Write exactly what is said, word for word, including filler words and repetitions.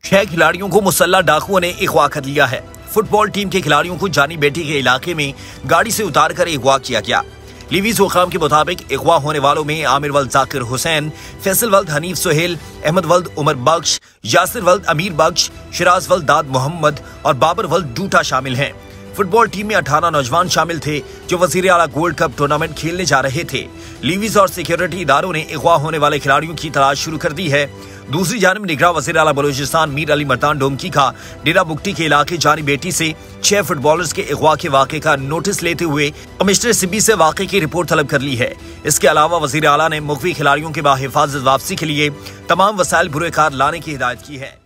छह खिलाड़ियों को मुसल्ला डाकुओं ने अगवा कर लिया है। फुटबॉल टीम के खिलाड़ियों को जानी बेटी के इलाके में गाड़ी से उतारकर अगवा किया गया। लीवीज हुकाम के मुताबिक अगवा होने वालों में आमिर वल्द जाकिर हुसैन, फैसल वल्द हनीफ सुहेल, अहमद वल्द उमर बख्श, यासिर वल्द अमीर बख्श, शिराज वल्द दाद मोहम्मद और बाबर वल्द डूटा शामिल हैं। फुटबॉल टीम में अठारह नौजवान शामिल थे जो वजीर आला गोल्ड कप टूर्नामेंट खेलने जा रहे थे। लीवीज और सिक्योरिटी इदारों ने अगवा होने वाले खिलाड़ियों की तलाश शुरू कर दी है। दूसरी जानब निगरान वजीर आला बलूचिस्तान मीर अली मर्दान डोमकी का डेरा बुगटी के इलाके जानी बेटी से छह फुटबॉलर्स के अगवा के वाक़े का नोटिस लेते हुए कमिश्नर सिब्बी से वाक़े की रिपोर्ट तलब कर ली है। इसके अलावा वजीर आला ने मुख्तलिफ खिलाड़ियों के बाहिफाजत वापसी के लिए तमाम वसाइल बुरेकार लाने की हिदायत की है।